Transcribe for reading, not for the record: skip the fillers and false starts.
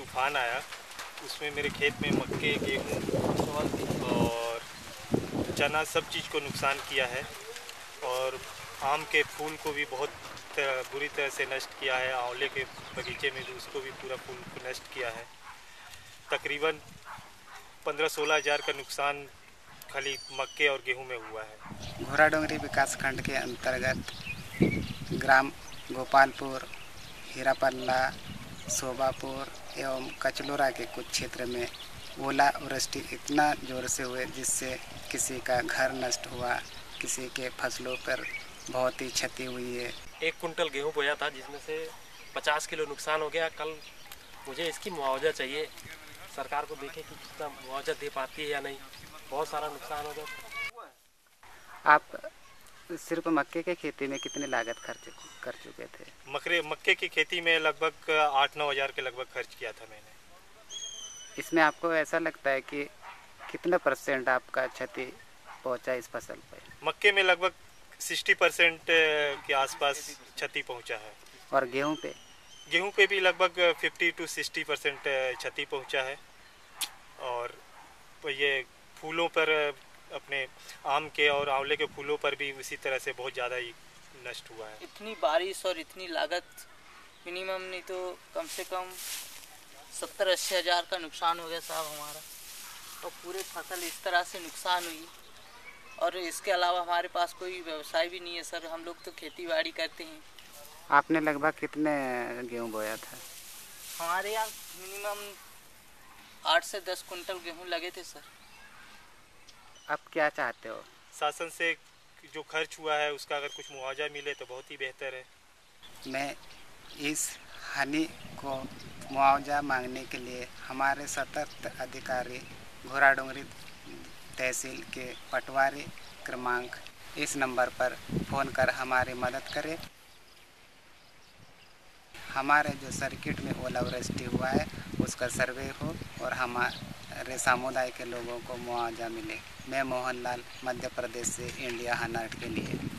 तूफान आया उसमें मेरे खेत में मक्के, गेहूँ और चना सब चीज़ को नुकसान किया है। और आम के फूल को भी बहुत बुरी तरह से नष्ट किया है। आंवले के बगीचे में भी उसको भी पूरा फूल को नष्ट किया है। तकरीबन 15-16 हज़ार का नुकसान खाली मक्के और गेहूं में हुआ है। घोराडोंगरी विकासखंड के अंतर्गत ग्राम गोपालपुर, हीरापल्ला, शोभापुर एवं कचलोरा के कुछ क्षेत्र में ओलावृष्टि इतना ज़ोर से हुए जिससे किसी का घर नष्ट हुआ, किसी के फसलों पर बहुत ही क्षति हुई है। 1 कुंटल गेहूं बोया था जिसमें से 50 किलो नुकसान हो गया। कल मुझे इसकी मुआवजा चाहिए। सरकार को देखें कि कितना मुआवजा दे पाती है या नहीं। बहुत सारा नुकसान हो गया। आप सिर्फ मक्के की खेती में कितनी लागत खर्च कर चुके थे? मक्के की खेती में लगभग 8-9 हज़ार के लगभग खर्च किया था मैंने। इसमें आपको ऐसा लगता है कि कितना % आपका क्षति पहुंचा इस फसल पर? मक्के में लगभग 60% के आसपास क्षति पहुंचा है। और गेहूं पे? गेहूं पे भी लगभग 50-60% क्षति पहुंचा है। और ये फूलों पर, अपने आम के और आंवले के फूलों पर भी उसी तरह से बहुत ज़्यादा ही नष्ट हुआ है। इतनी बारिश और इतनी लागत, मिनिमम नहीं तो कम से कम 70-80 हज़ार का नुकसान हो गया साहब हमारा। और पूरे फसल इस तरह से नुकसान हुई। और इसके अलावा हमारे पास कोई व्यवसाय भी नहीं है सर। हम लोग तो खेती बाड़ी करते हैं। आपने लगभग कितने गेहूं बोया था? हमारे यहाँ मिनिमम 8 से 10 कुंटल गेहूं लगे थे सर। आप क्या चाहते हो? शासन से जो खर्च हुआ है उसका अगर कुछ मुआवजा मिले तो बहुत ही बेहतर है। मैं इस हानि को मुआवजा मांगने के लिए हमारे सतर्क अधिकारी घोराडोंगरी तहसील के पटवारी क्रमांक इस नंबर पर फ़ोन कर हमारी मदद करें। हमारे जो सर्किट में ओलावृष्टि हुआ है उसका सर्वे हो और हमारे समुदाय के लोगों को मुआवजा मिले। मैं मोहन लाल, मध्य प्रदेश से इंडिया 100 के लिए।